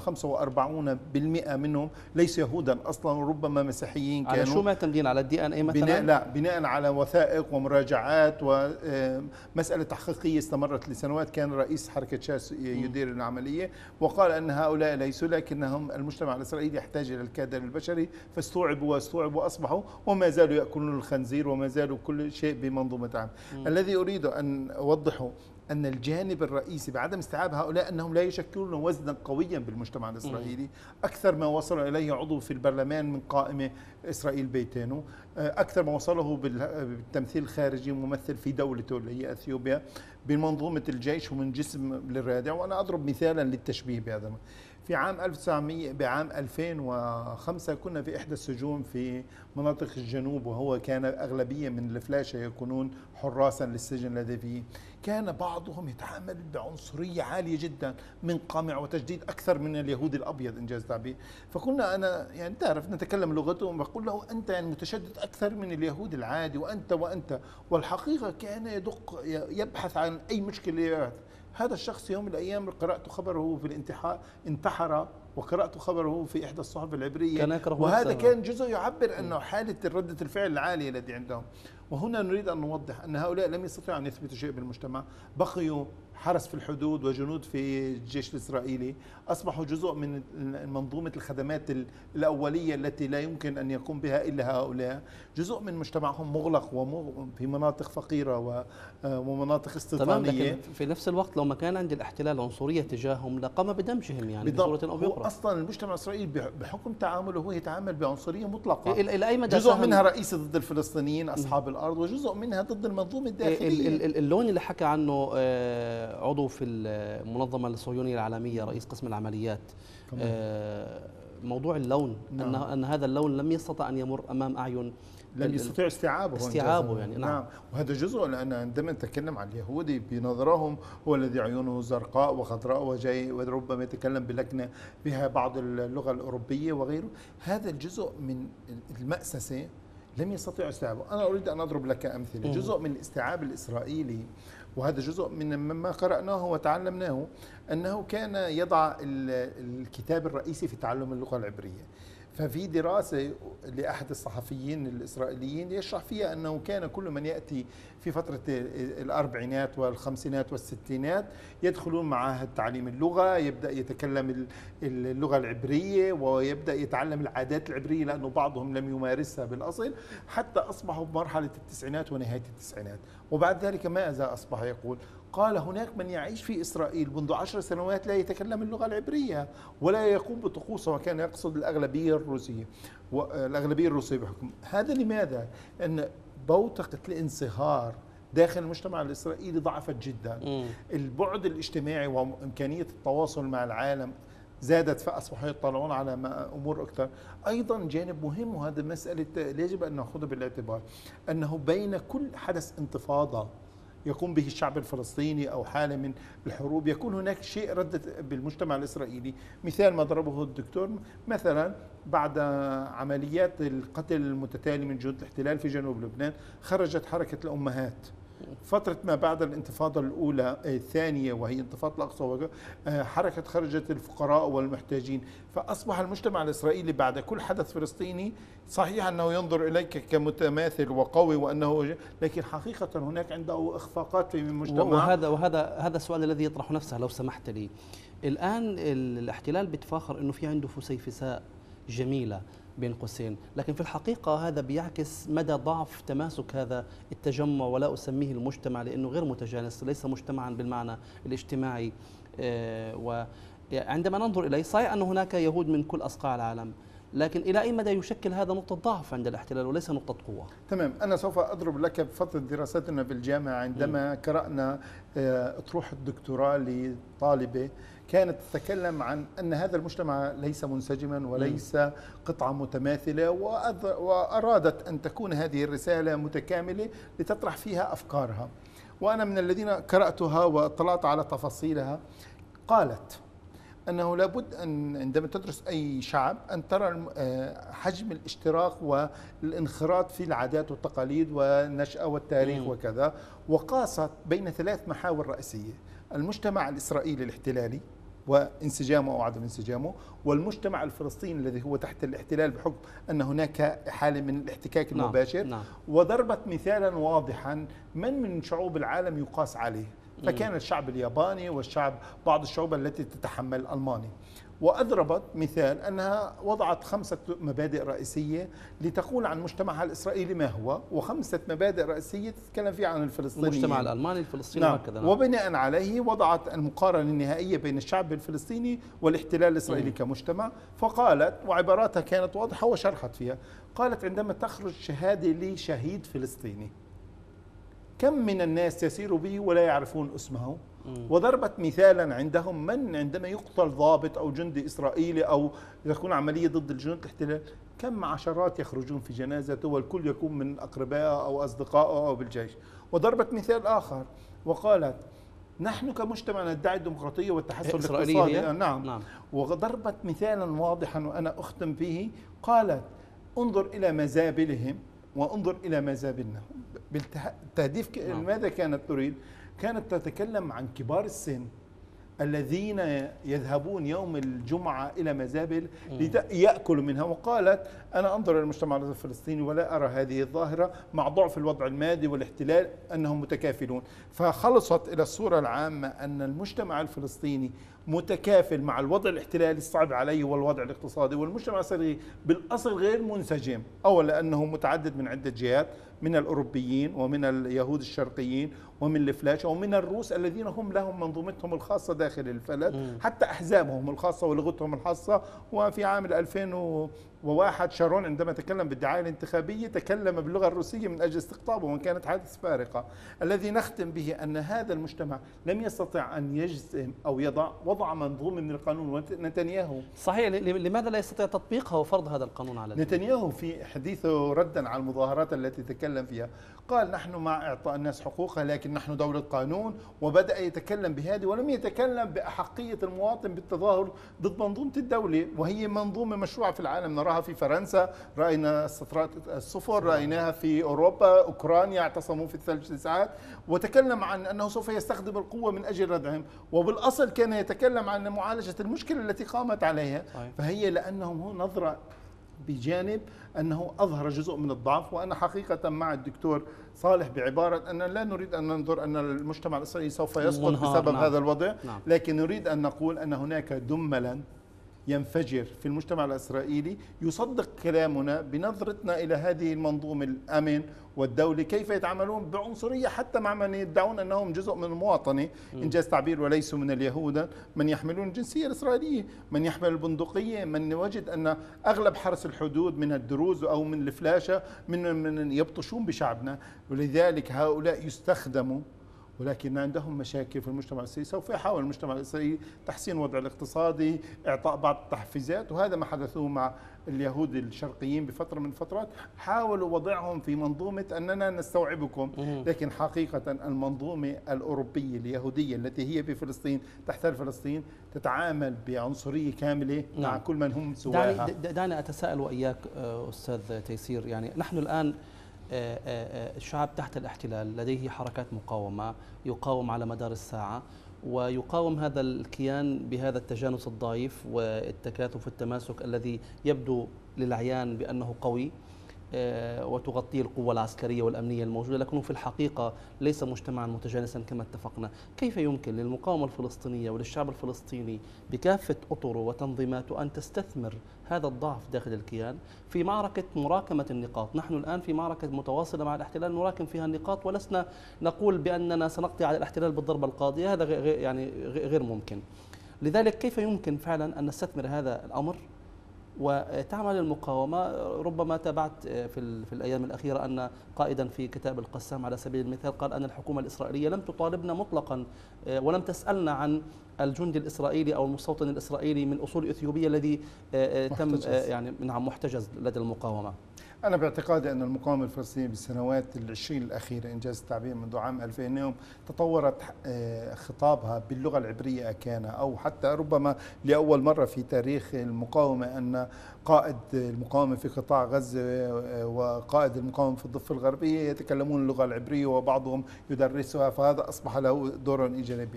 45% منهم ليسوا يهودا أصلا وربما مسيحيين كانوا. على شو معتمدين؟ على الدي ان اي مثلا؟ بناء على وثائق ومراجعات ومسألة تحقيقية استمرت لسنوات. كان رئيس حركة شاس يدير العملية وقال أن هؤلاء ليسوا، لكنهم المجتمع الإسرائيلي يحتاج إلى الكادر البشري، فاستوعبوا وأصبحوا وما زالوا يأكلون الخنزير وما زالوا كل شيء بمنظومة عام. الذي أريد أن أوضحه أن الجانب الرئيسي بعدم استيعاب هؤلاء أنهم لا يشكلون وزنا قويا بالمجتمع الإسرائيلي، أكثر ما وصل إليه عضو في البرلمان من قائمة إسرائيل بيتينو، أكثر ما وصله بالتمثيل الخارجي ممثل في دولته اللي هي أثيوبيا بمنظومة الجيش ومن جسم للرادع. وأنا أضرب مثالا للتشبيه بهذا. في بعام 2005 كنا في إحدى السجون في مناطق الجنوب، وهو كان أغلبية من الفلاشة يكونون حراسا للسجن الذي فيه. كان بعضهم يتعامل بعنصرية عالية جدا من قمع وتجديد أكثر من اليهودي الأبيض إنجاز التعبير. فكنا أنا يعني تعرف نتكلم لغتهم وبقول له أنت يعني متشدد أكثر من اليهودي العادي وأنت. والحقيقة كان يبحث عن أي مشكلة. هذا الشخص يوم من الأيام قرأت خبره في الانتحار، انتحر، وقرأت خبره في إحدى الصحف العبرية، وهذا كان جزء يعبر أنه حالة ردة الفعل العالية التي عندهم. وهنا نريد أن نوضح أن هؤلاء لم يستطيعوا أن يثبتوا شيء بالمجتمع، بقيوا حرس في الحدود وجنود في الجيش الإسرائيلي، أصبحوا جزء من منظومة الخدمات الأولية التي لا يمكن أن يقوم بها إلا هؤلاء، جزء من مجتمعهم مغلق في مناطق فقيرة ومناطق استيطانية. تمام، لكن في نفس الوقت لو ما كان عند الاحتلال عنصرية تجاههم لقام بدمجهم يعني بصورة أو بأخرى. أصلا المجتمع الإسرائيلي بحكم تعامله هو يتعامل بعنصرية مطلقة. إلى أي مدى جزء منها رئيسي ضد الفلسطينيين أصحاب الأرض، وجزء منها ضد المنظومة الداخلية. اللون اللي حكى عنه عضو في المنظمة الصهيونية العالمية رئيس قسم العمليات، موضوع اللون، نعم. أن هذا اللون لم يستطع أن يمر أمام أعين، لم يستطيع استيعابه يعني نعم. وهذا جزء، لأن عندما نتكلم عن اليهودي بنظرهم هو الذي عيونه زرقاء وخضراء وجاي وربما يتكلم بلكنة بها بعض اللغة الأوروبية وغيره، هذا الجزء من المأسسة لم يستطيع استيعابه. أنا أريد أن أضرب لك أمثلة. جزء من الاستيعاب الإسرائيلي، وهذا جزء من مما قرأناه وتعلمناه، أنه كان يضع الكتاب الرئيسي في تعلم اللغة العبرية. ففي دراسة لأحد الصحفيين الإسرائيليين يشرح فيها أنه كان كل من يأتي في فترة الأربعينات والخمسينات والستينات يدخلون معاهد تعليم اللغة، يبدأ يتكلم اللغة العبرية ويبدأ يتعلم العادات العبرية لأنه بعضهم لم يمارسها بالأصل، حتى أصبحوا بمرحلة التسعينات ونهاية التسعينات. وبعد ذلك ماذا أصبح يقول؟ قال هناك من يعيش في إسرائيل منذ 10 سنوات لا يتكلم اللغة العبرية ولا يقوم بطقوسها، وكان يقصد الأغلبية الروسية بحكم هذا. لماذا؟ أن بوتقة الانصهار داخل المجتمع الإسرائيلي ضعفت جدا. البعد الاجتماعي وإمكانية التواصل مع العالم زادت، فأصبحوا يطلعون على أمور أكثر. أيضا جانب مهم، وهذا مسألة يجب أن نأخذها بالاعتبار، أنه بين كل حدث انتفاضة يقوم به الشعب الفلسطيني أو حالة من الحروب يكون هناك شيء ردة بالمجتمع الإسرائيلي. مثال ما ضربه الدكتور، مثلا بعد عمليات القتل المتتالي من جنود الاحتلال في جنوب لبنان خرجت حركة الأمهات. فترة ما بعد الانتفاضة الأولى الثانية وهي انتفاضة الأقصى، حركة خرجت الفقراء والمحتاجين. فأصبح المجتمع الإسرائيلي بعد كل حدث فلسطيني صحيح أنه ينظر إليك كمتماثل وقوي وأنه، لكن حقيقة هناك عنده إخفاقات في المجتمع. وهذا السؤال الذي يطرح نفسه لو سمحت لي. الآن الاحتلال بيتفاخر أنه في عنده فسيفساء جميلة بين قوسين، لكن في الحقيقة هذا بيعكس مدى ضعف تماسك هذا التجمع، ولا أسميه المجتمع لأنه غير متجانس، ليس مجتمعا بالمعنى الاجتماعي. وعندما ننظر إليه صحيح أن هناك يهود من كل أصقاع العالم، لكن إلى أي مدى يشكل هذا نقطة ضعف عند الاحتلال وليس نقطة قوة؟ تمام. أنا سوف أضرب لك بفترة دراستنا بالجامعة عندما قرأنا أطروحة الدكتوراه لطالبة كانت تتكلم عن أن هذا المجتمع ليس منسجما وليس قطعة متماثلة، وأرادت أن تكون هذه الرسالة متكاملة لتطرح فيها أفكارها. وأنا من الذين قرأتها واطلعت على تفاصيلها. قالت أنه لابد أن عندما تدرس أي شعب أن ترى حجم الاشتراك والانخراط في العادات والتقاليد والنشأة والتاريخ وكذا، وقاست بين 3 محاور رئيسية. المجتمع الإسرائيلي الاحتلالي وانسجامه أو عدم انسجامه، والمجتمع الفلسطيني الذي هو تحت الاحتلال بحكم أن هناك حالة من الاحتكاك المباشر. نعم. وضربت مثالا واضحا من شعوب العالم يقاس عليه، فكان الشعب الياباني بعض الشعوب التي تتحمل الألماني. وأضربت مثال أنها وضعت 5 مبادئ رئيسية لتقول عن مجتمعها الإسرائيلي ما هو، و5 مبادئ رئيسية تتكلم فيها عن الفلسطينيين، المجتمع الألماني الفلسطيني نعم. وهكذا. وبناء عليه وضعت المقارنة النهائية بين الشعب الفلسطيني والاحتلال الإسرائيلي كمجتمع. فقالت، وعباراتها كانت واضحة وشرحت فيها، قالت: عندما تخرج شهادة لشهيد فلسطيني كم من الناس يسير به ولا يعرفون اسمه. وضربت مثالا عندهم عندما يقتل ضابط أو جندي إسرائيلي أو تكون عملية ضد الجنود الاحتلال كم عشرات يخرجون في جنازته والكل يكون من أقربائه أو أصدقائه أو بالجيش. وضربت مثال آخر وقالت: نحن كمجتمع ندعي الديمقراطية والتحسن الاقتصادي. نعم. وضربت مثالا واضحا وأنا أختم به، قالت: انظر إلى مزابلهم وانظر إلى مزابلنا. بالتهديف ماذا كانت تريد؟ كانت تتكلم عن كبار السن الذين يذهبون يوم الجمعة إلى مزابل ليأكلوا منها. وقالت: أنا أنظر إلى المجتمع الفلسطيني ولا أرى هذه الظاهرة مع ضعف الوضع المادي والاحتلال أنهم متكافلون. فخلصت إلى الصورة العامة أن المجتمع الفلسطيني متكافل مع الوضع الاحتلالي الصعب عليه والوضع الاقتصادي، والمجتمع الإسرائيلي بالأصل غير منسجم، أولا لأنه متعدد من عدة جهات، من الأوروبيين ومن اليهود الشرقيين ومن الفلاشة ومن الروس الذين هم لهم منظومتهم الخاصة داخل البلد، حتى أحزابهم الخاصة ولغتهم الخاصة. وفي عام 2001 شارون عندما تكلم بالدعاية الانتخابية تكلم باللغة الروسية من أجل استقطابه، وإن كانت حادث فارقة. الذي نختم به أن هذا المجتمع لم يستطع أن يجزم أو وضع منظومة من القانون. ونتنياهو صحيح، لماذا لا يستطيع تطبيقها وفرض هذا القانون على نتنياهو في حديثه ردا على المظاهرات التي تكلم فيها قال: نحن مع إعطاء الناس حقوقها لكن نحن دولة قانون. وبدأ يتكلم بهذه ولم يتكلم بأحقية المواطن بالتظاهر ضد منظومة الدولة، وهي منظومة مشروعة في العالم. نراها في فرنسا، رأينا سترات الصفر، رأيناها في أوروبا، أوكرانيا اعتصموا في الثلج ساعات. وتكلم عن أنه سوف يستخدم القوة من أجل ردعهم، وبالأصل كان يتكلم عن معالجة المشكلة التي قامت عليها. فهي لأنهم هو نظرة بجانب أنه أظهر جزء من الضعف. وأنا حقيقة مع الدكتور صالح بعبارة أن لا نريد أن ننظر أن المجتمع الإسرائيلي سوف يسقط بسبب هذا الوضع، لكن نريد أن نقول أن هناك دملا ينفجر في المجتمع الإسرائيلي يصدق كلامنا بنظرتنا إلى هذه المنظومة الأمن والدولة، كيف يتعاملون بعنصرية حتى مع من يدعون أنهم جزء من المواطنة إنجاز تعبير وليسوا من اليهود، من يحملون الجنسية الإسرائيلية، من يحمل البندقية، من وجد أن أغلب حرس الحدود من الدروز أو من الفلاشة من يبطشون بشعبنا. ولذلك هؤلاء يستخدموا، ولكن عندهم مشاكل في المجتمع الإسرائيلي. سوف يحاول المجتمع الإسرائيلي تحسين الوضع الاقتصادي، إعطاء بعض التحفيزات، وهذا ما حدثوه مع اليهود الشرقيين بفترة من الفترات. حاولوا وضعهم في منظومة أننا نستوعبكم، لكن حقيقة المنظومة الأوروبية اليهودية التي هي بفلسطين تحتل فلسطين تتعامل بعنصرية كاملة مع كل من هم سواها. دعني أتساءل وإياك أستاذ تيسير، يعني نحن الآن الشعب تحت الاحتلال لديه حركات مقاومة، يقاوم على مدار الساعة، ويقاوم هذا الكيان بهذا التجانس الضعيف والتكاتف والتماسك الذي يبدو للعيان بأنه قوي وتغطيه القوة العسكرية والأمنية الموجودة، لكنه في الحقيقة ليس مجتمعا متجانسا كما اتفقنا. كيف يمكن للمقاومة الفلسطينية وللشعب الفلسطيني بكافة أطره وتنظيماته أن تستثمر هذا الضعف داخل الكيان في معركة مراكمة النقاط؟ نحن الآن في معركة متواصلة مع الاحتلال نراكم فيها النقاط، ولسنا نقول بأننا سنقضي على الاحتلال بالضربة القاضية، هذا غير ممكن. لذلك كيف يمكن فعلا أن نستثمر هذا الأمر وتعمل المقاومة؟ ربما تابعت في الأيام الأخيرة أن قائدا في كتاب القسام على سبيل المثال قال أن الحكومة الإسرائيلية لم تطالبنا مطلقا ولم تسألنا عن الجندي الإسرائيلي أو المستوطن الإسرائيلي من أصول إثيوبية الذي تم يعني محتجز لدى المقاومة. أنا باعتقادي أن المقاومة الفلسطينية بالسنوات العشرين الأخيرة إنجاز التعبير منذ عام 2000 تطورت خطابها باللغة العبرية كان، أو حتى ربما لأول مرة في تاريخ المقاومة أن قائد المقاومة في قطاع غزة وقائد المقاومة في الضفة الغربية يتكلمون اللغة العبرية وبعضهم يدرسها، فهذا أصبح له دور إيجابي.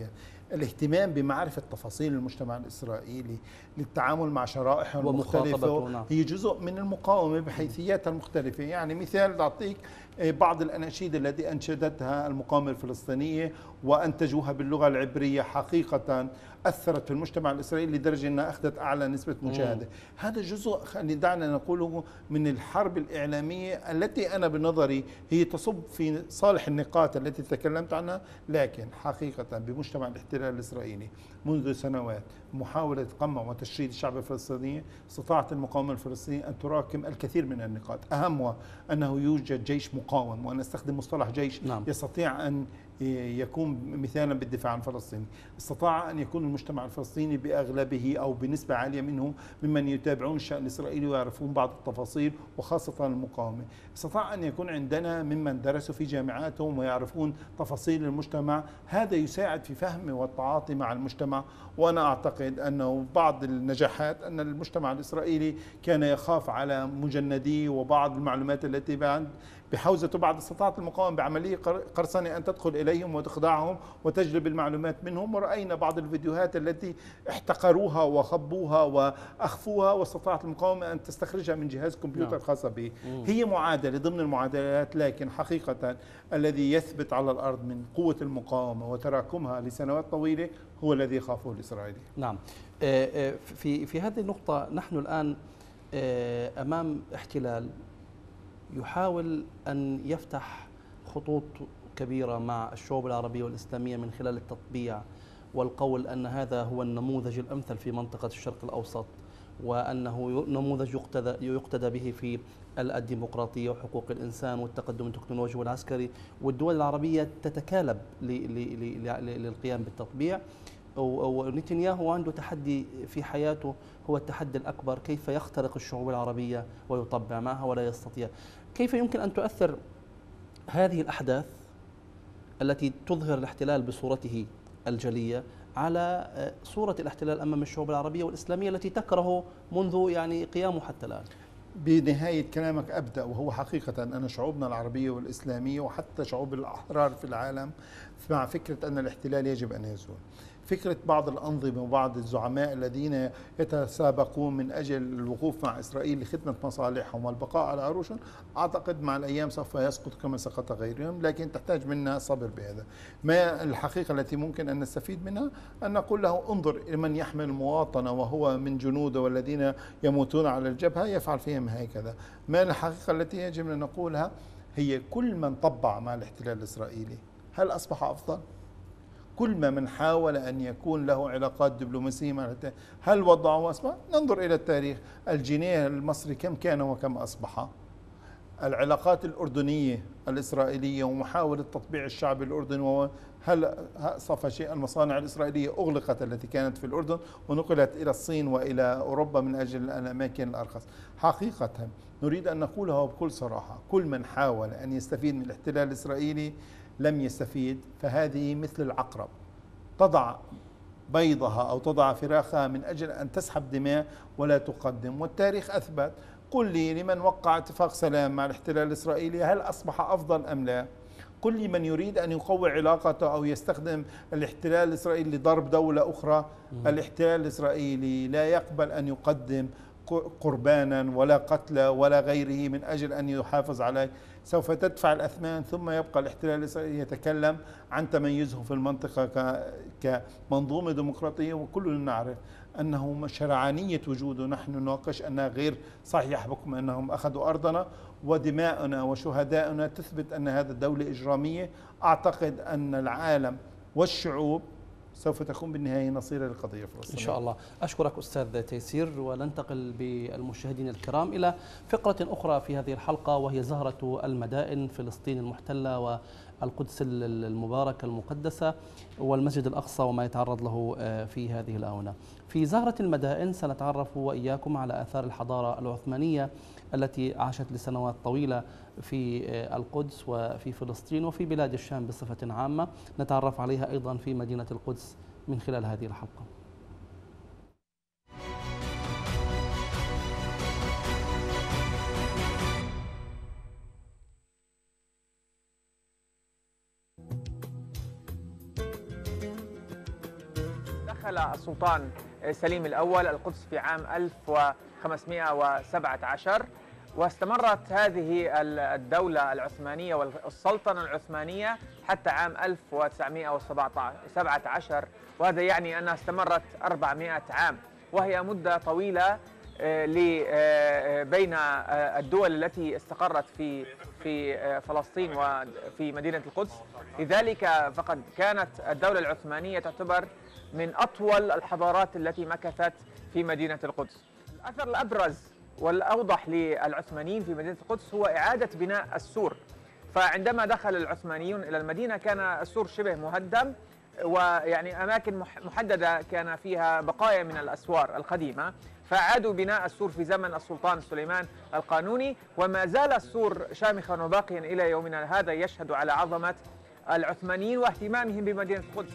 الاهتمام بمعرفة تفاصيل المجتمع الإسرائيلي للتعامل مع شرائحه ومخاطبته، المختلفة نعم. هي جزء من المقاومة بحيثياتها المختلفة. يعني مثال أعطيك بعض الأناشيد التي أنشدتها المقاومة الفلسطينية وأنتجوها باللغة العبرية حقيقة أثرت في المجتمع الإسرائيلي لدرجة أنها أخذت أعلى نسبة مشاهدة. هذا جزء دعنا نقوله من الحرب الإعلامية التي أنا بنظري هي تصب في صالح النقاط التي تكلمت عنها، لكن حقيقة بمجتمع الاحتلال الإسرائيلي منذ سنوات محاولة قمع وتشريد الشعب الفلسطيني، استطاعت المقاومة الفلسطينية أن تراكم الكثير من النقاط، أهمها أنه يوجد جيش مقاوم، وأنا أستخدم مصطلح جيش نعم. يستطيع أن يكون مثالا بالدفاع عن فلسطين. استطاع أن يكون المجتمع الفلسطيني بأغلبه أو بنسبة عالية منه ممن يتابعون الشأن الإسرائيلي ويعرفون بعض التفاصيل وخاصة المقاومة. استطاع أن يكون عندنا ممن درسوا في جامعاتهم ويعرفون تفاصيل المجتمع، هذا يساعد في فهم والتعاطي مع المجتمع. وأنا أعتقد أنه بعض النجاحات أن المجتمع الإسرائيلي كان يخاف على مجنديه وبعض المعلومات التي بحوزته، بعد استطاعت المقاومة بعملية قرصنة أن تدخل إليهم وتخدعهم وتجلب المعلومات منهم، ورأينا بعض الفيديوهات التي احتقروها وخبوها وأخفوها واستطاعت المقاومة أن تستخرجها من جهاز كمبيوتر خاص به. هي معادلة ضمن المعادلات، لكن حقيقة الذي يثبت على الأرض من قوة المقاومة وتراكمها لسنوات طويلة هو الذي يخافه الإسرائيلي. نعم. في هذه النقطة نحن الآن أمام احتلال يحاول أن يفتح خطوط كبيرة مع الشعوب العربية والإسلامية من خلال التطبيع والقول أن هذا هو النموذج الأمثل في منطقة الشرق الأوسط، وأنه نموذج يقتدى به في الديمقراطية وحقوق الإنسان والتقدم التكنولوجي والعسكري، والدول العربية تتكالب للقيام بالتطبيع. ونتنياهو عنده تحدي في حياته، هو التحدي الأكبر، كيف يخترق الشعوب العربية ويطبع معها ولا يستطيع. كيف يمكن أن تؤثر هذه الأحداث التي تظهر الاحتلال بصورته الجلية على صورة الاحتلال أمام الشعوب العربية والإسلامية التي تكره منذ يعني قيامه حتى الآن؟ بنهاية كلامك أبدأ، وهو حقيقة أن شعوبنا العربية والإسلامية وحتى شعوب الأحرار في العالم مع فكرة أن الاحتلال يجب أن يزول. فكرة بعض الأنظمة وبعض الزعماء الذين يتسابقون من أجل الوقوف مع إسرائيل لخدمة مصالحهم والبقاء على عروشهم، أعتقد مع الأيام سوف يسقط كما سقط غيرهم، لكن تحتاج منا صبر بهذا. ما الحقيقة التي ممكن أن نستفيد منها أن نقول له انظر لمن يحمل المواطنة وهو من جنوده والذين يموتون على الجبهة يفعل فيهم هكذا. ما الحقيقة التي يجب أن نقولها هي كل من طبع مع الاحتلال الإسرائيلي هل أصبح أفضل؟ كل من حاول أن يكون له علاقات دبلوماسية مع هل وضعه أصبح؟ ننظر إلى التاريخ، الجنيه المصري كم كان وكم أصبح؟ العلاقات الأردنية الإسرائيلية ومحاولة تطبيع الشعب الأردني، هل صفى شيء؟ المصانع الإسرائيلية أغلقت التي كانت في الأردن ونقلت إلى الصين وإلى أوروبا من أجل الأماكن الأرخص. حقيقة نريد أن نقولها بكل صراحة، كل من حاول أن يستفيد من الاحتلال الإسرائيلي لم يستفيد، فهذه مثل العقرب تضع بيضها أو تضع فراخها من أجل أن تسحب دماء ولا تقدم. والتاريخ أثبت. قل لي لمن وقع اتفاق سلام مع الاحتلال الإسرائيلي هل أصبح أفضل أم لا؟ قل لي من يريد أن يقوي علاقته أو يستخدم الاحتلال الإسرائيلي لضرب دولة أخرى. الاحتلال الإسرائيلي لا يقبل أن يقدم قربانا ولا قتلى ولا غيره من أجل أن يحافظ عليه، سوف تدفع الأثمان ثم يبقى الاحتلال الإسرائيلي يتكلم عن تميزه في المنطقة كمنظومة ديمقراطية. وكلنا نعرف أنه شرعانية وجوده نحن نناقش أنها غير صحيحة بحكم أنهم أخذوا أرضنا ودماؤنا وشهداؤنا تثبت أن هذا دولة إجرامية. أعتقد أن العالم والشعوب سوف تكون بالنهاية نصيرة للقضية الفلسطينية إن شاء الله. أشكرك أستاذ تيسير، وننتقل بالمشاهدين الكرام إلى فقرة أخرى في هذه الحلقة، وهي زهرة المدائن، فلسطين المحتلة والقدس المباركة المقدسة والمسجد الأقصى وما يتعرض له في هذه الآونة. في زهرة المدائن سنتعرف وإياكم على آثار الحضارة العثمانية التي عاشت لسنوات طويلة في القدس وفي فلسطين وفي بلاد الشام بصفة عامة، نتعرف عليها أيضا في مدينة القدس من خلال هذه الحلقة. دخل السلطان سليم الأول القدس في عام 1517، واستمرت هذه الدولة العثمانية والسلطنة العثمانية حتى عام 1917، وهذا يعني أنها استمرت 400 عام، وهي مدة طويلة بين الدول التي استقرت في فلسطين وفي مدينة القدس. لذلك فقد كانت الدولة العثمانية تعتبر من أطول الحضارات التي مكثت في مدينة القدس. الأثر الأبرز والأوضح للعثمانيين في مدينة القدس هو إعادة بناء السور. فعندما دخل العثمانيون إلى المدينة كان السور شبه مهدم، ويعني أماكن محددة كان فيها بقايا من الأسوار القديمة، فأعادوا بناء السور في زمن السلطان سليمان القانوني، وما زال السور شامخا وباقيا إلى يومنا هذا، يشهد على عظمة العثمانيين واهتمامهم بمدينة القدس.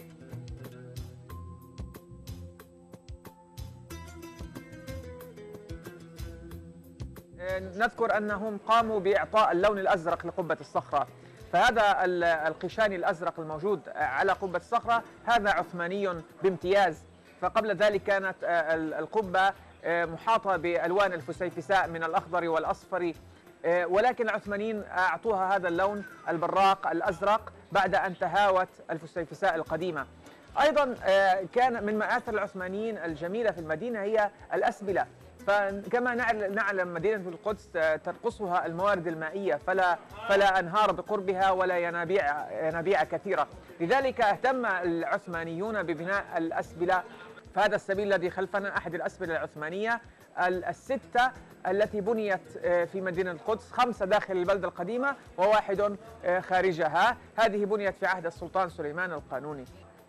نذكر أنهم قاموا بإعطاء اللون الأزرق لقبة الصخرة، فهذا القشاني الأزرق الموجود على قبة الصخرة هذا عثماني بامتياز. فقبل ذلك كانت القبة محاطة بألوان الفسيفساء من الأخضر والأصفر، ولكن العثمانيين أعطوها هذا اللون البراق الأزرق بعد أن تهاوت الفسيفساء القديمة. أيضا كان من مآثر العثمانيين الجميلة في المدينة هي الأسبلة، فكما نعلم مدينة القدس ترقصها الموارد المائية، فلا أنهار بقربها ولا ينابيع كثيرة، لذلك اهتم العثمانيون ببناء الأسبلة. فهذا السبيل الذي خلفنا أحد الأسبلة العثمانية الستة التي بنيت في مدينة القدس، 5 داخل البلدة القديمة و1 خارجها. هذه بنيت في عهد السلطان سليمان القانوني.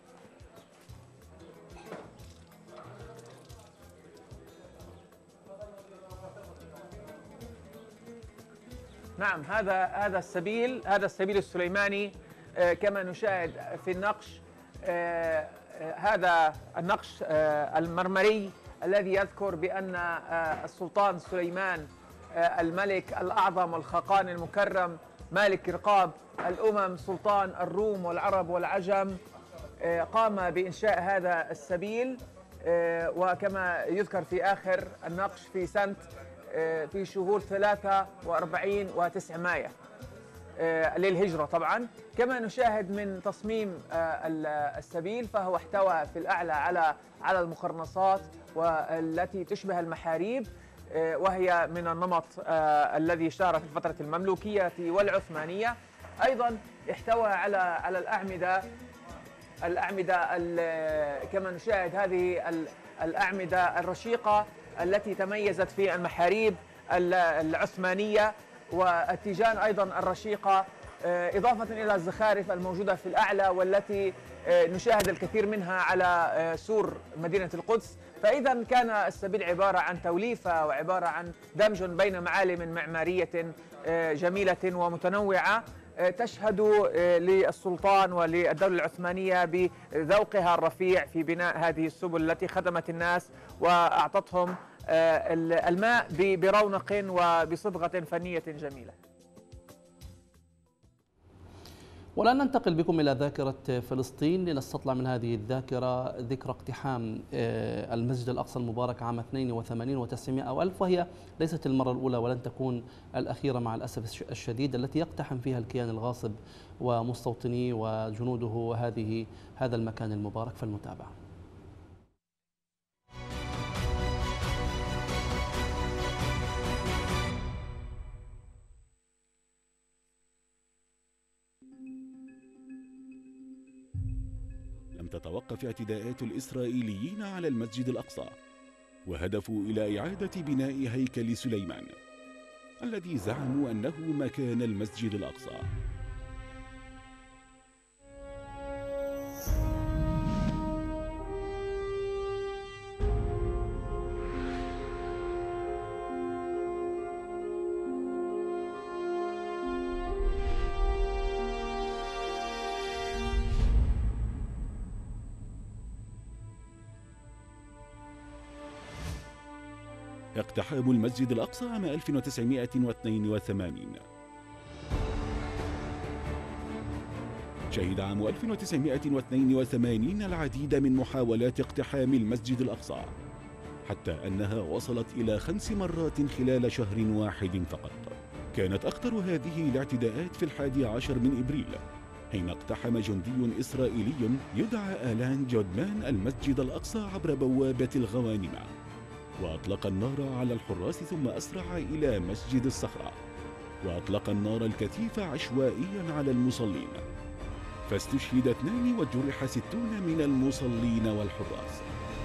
نعم، هذا السبيل السليماني كما نشاهد في النقش. هذا النقش المرمري الذي يذكر بأن السلطان سليمان الملك الأعظم والخاقان المكرم مالك رقاب الأمم سلطان الروم والعرب والعجم قام بإنشاء هذا السبيل، وكما يذكر في آخر النقش في شهور 43 و900 للهجرة طبعا. كما نشاهد من تصميم السبيل فهو احتوى في الأعلى على المقرنصات والتي تشبه المحاريب، وهي من النمط الذي اشتهر في الفترة المملوكية والعثمانية. أيضا احتوى على الأعمدة كما نشاهد هذه الأعمدة الرشيقة التي تميزت في المحاريب العثمانية، والتيجان أيضا الرشيقة، إضافة إلى الزخارف الموجودة في الأعلى والتي نشاهد الكثير منها على سور مدينة القدس. فإذا كان السبيل عبارة عن توليفة وعبارة عن دمج بين معالم معمارية جميلة ومتنوعة تشهد للسلطان وللدولة العثمانية بذوقها الرفيع في بناء هذه السبل التي خدمت الناس وأعطتهم الماء برونق وبصبغة فنية جميلة. والآن ننتقل بكم إلى ذاكرة فلسطين لنستطلع من هذه الذاكرة ذكرى اقتحام المسجد الأقصى المبارك عام 82 و900 وألف، وهي ليست المرة الأولى ولن تكون الأخيرة مع الأسف الشديد التي يقتحم فيها الكيان الغاصب ومستوطنيه وجنوده هذا المكان المبارك. فالمتابعة. تتوقف اعتداءات الإسرائيليين على المسجد الأقصى، وهدفوا إلى إعادة بناء هيكل سليمان الذي زعموا أنه مكان المسجد الأقصى. اقتحام المسجد الأقصى عام 1982. شهد عام 1982 العديد من محاولات اقتحام المسجد الأقصى، حتى أنها وصلت إلى 5 مرات خلال شهر واحد فقط. كانت أخطر هذه الاعتداءات في 11 من إبريل، حين اقتحم جندي إسرائيلي يدعى آلان جودمان المسجد الأقصى عبر بوابة الغوانم، وأطلق النار على الحراس ثم أسرع إلى مسجد الصخرة، وأطلق النار الكثيف عشوائيا على المصلين، فاستشهد 2 وجرح 60 من المصلين والحراس.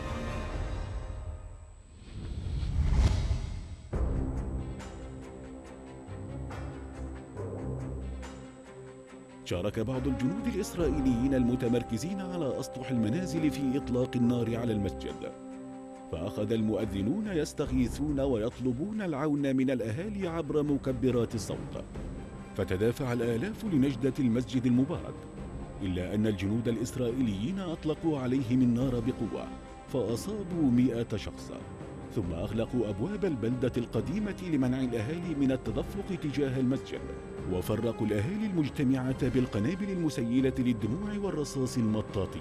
شارك بعض الجنود الإسرائيليين المتمركزين على أسطح المنازل في إطلاق النار على المسجد، فأخذ المؤذنون يستغيثون ويطلبون العون من الأهالي عبر مكبرات الصوت، فتدافع الآلاف لنجدة المسجد المبارك، إلا أن الجنود الإسرائيليين أطلقوا عليهم النار بقوة فأصابوا 100 شخص، ثم أغلقوا أبواب البلدة القديمة لمنع الأهالي من التدفق تجاه المسجد، وفرقوا الأهالي المجتمعة بالقنابل المسيلة للدموع والرصاص المطاطي.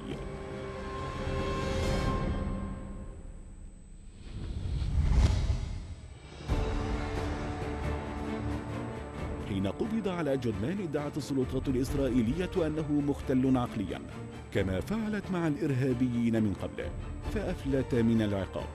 حين قبض على جودمان ادعت السلطات الإسرائيلية أنه مختل عقليا، كما فعلت مع الإرهابيين من قبل، فأفلت من العقاب.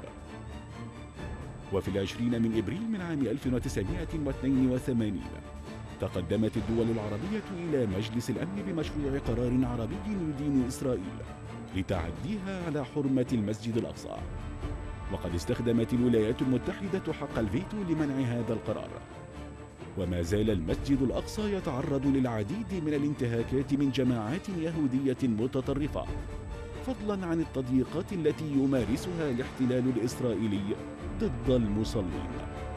وفي 20 من إبريل من عام 1982 تقدمت الدول العربية إلى مجلس الأمن بمشروع قرار عربي يدين إسرائيل لتعديها على حرمة المسجد الأقصى، وقد استخدمت الولايات المتحدة حق الفيتو لمنع هذا القرار. وما زال المسجد الأقصى يتعرض للعديد من الانتهاكات من جماعات يهودية متطرفة، فضلا عن التضييقات التي يمارسها الاحتلال الإسرائيلي ضد المصلين.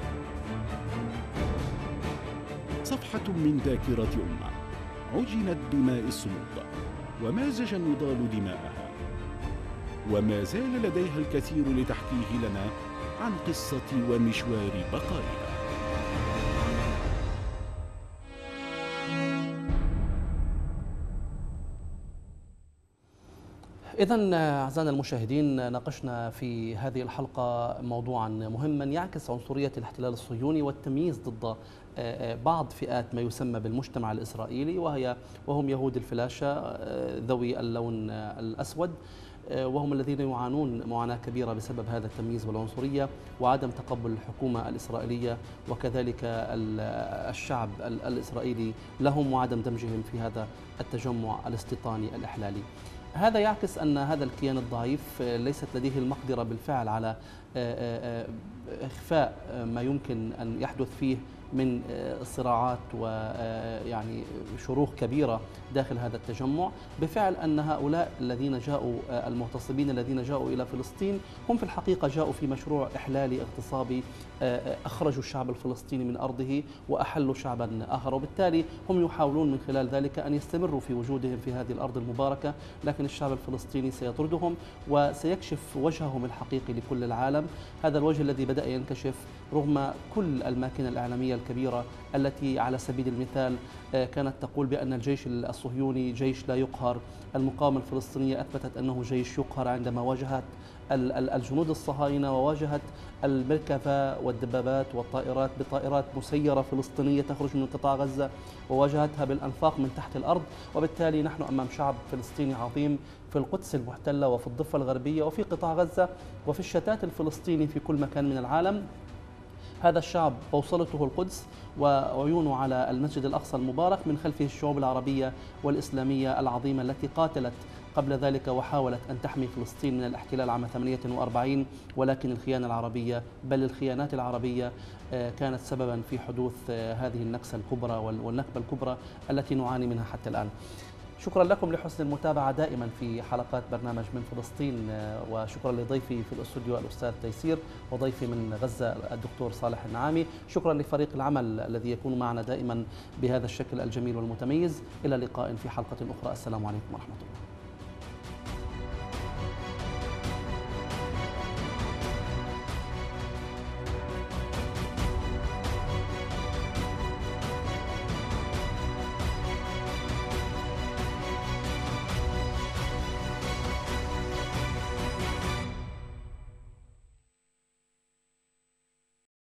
صفحة من ذاكرة أمة عجنت بماء الصمود ومازج النضال دماءها، وما زال لديها الكثير لتحكيه لنا عن قصة ومشوار بقائها. إذن أعزائنا المشاهدين، ناقشنا في هذه الحلقة موضوعا مهما يعكس عنصرية الاحتلال الصهيوني والتمييز ضد بعض فئات ما يسمى بالمجتمع الإسرائيلي، وهم يهود الفلاشة ذوي اللون الأسود، وهم الذين يعانون معاناة كبيرة بسبب هذا التمييز والعنصرية وعدم تقبل الحكومة الإسرائيلية وكذلك الشعب الإسرائيلي لهم وعدم دمجهم في هذا التجمع الاستيطاني الإحلالي. هذا يعكس أن هذا الكيان الضعيف ليست لديه المقدرة بالفعل على إخفاء ما يمكن أن يحدث فيه من صراعات ويعني شروخ كبيرة داخل هذا التجمع، بفعل أن هؤلاء الذين جاءوا المغتصبين الذين جاءوا إلى فلسطين هم في الحقيقة جاءوا في مشروع إحلالي اغتصابي، أخرجوا الشعب الفلسطيني من أرضه وأحلوا شعبا آخر، وبالتالي هم يحاولون من خلال ذلك أن يستمروا في وجودهم في هذه الأرض المباركة، لكن الشعب الفلسطيني سيطردهم وسيكشف وجههم الحقيقي لكل العالم، هذا الوجه الذي بدأ ينكشف رغم كل الماكينة الإعلامية الكبيرة التي على سبيل المثال كانت تقول بأن الجيش الصهيوني جيش لا يقهر. المقاومة الفلسطينية أثبتت أنه جيش يقهر عندما واجهت الجنود الصهاينة وواجهت المركبة والدبابات والطائرات بطائرات مسيرة فلسطينية تخرج من قطاع غزة وواجهتها بالأنفاق من تحت الأرض. وبالتالي نحن أمام شعب فلسطيني عظيم في القدس المحتلة وفي الضفة الغربية وفي قطاع غزة وفي الشتات الفلسطيني في كل مكان من العالم. هذا الشعب بوصلته القدس وعيونه على المسجد الأقصى المبارك، من خلفه الشعوب العربية والإسلامية العظيمة التي قاتلت قبل ذلك وحاولت أن تحمي فلسطين من الاحتلال عام 48، ولكن الخيانة العربية بل الخيانات العربية كانت سببا في حدوث هذه النكسة الكبرى والنكبة الكبرى التي نعاني منها حتى الآن. شكرا لكم لحسن المتابعة دائما في حلقات برنامج من فلسطين، وشكرا لضيفي في الاستوديو الأستاذ تيسير وضيفي من غزة الدكتور صالح النعامي. شكرا لفريق العمل الذي يكون معنا دائما بهذا الشكل الجميل والمتميز. إلى لقاء في حلقة أخرى، السلام عليكم ورحمة الله.